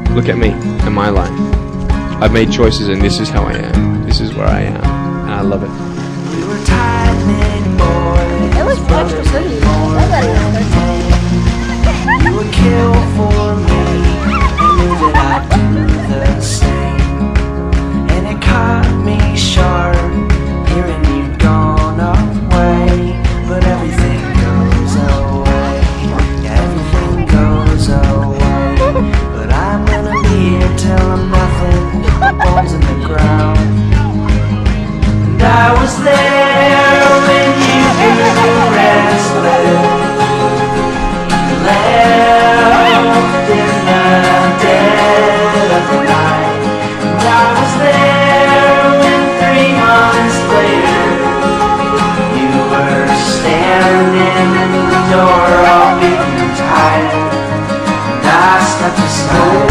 Look at me and my life. I've made choices and this is how I am. This is where I am. And I love it. We were tight-knit boys. It was extra pretty. I got it. You would kill for me. I knew that I'd do the same. And it caught me sharp, hearing you'd gone away. But everything goes away. Yeah, everything goes away. But I'm gonna be here till I'm nothing but bones in the ground. And I was there when you grew restless. You left in the dead of the night. And I was there when 3 months later you were standing in the door all beaten tired. And I stepped aside.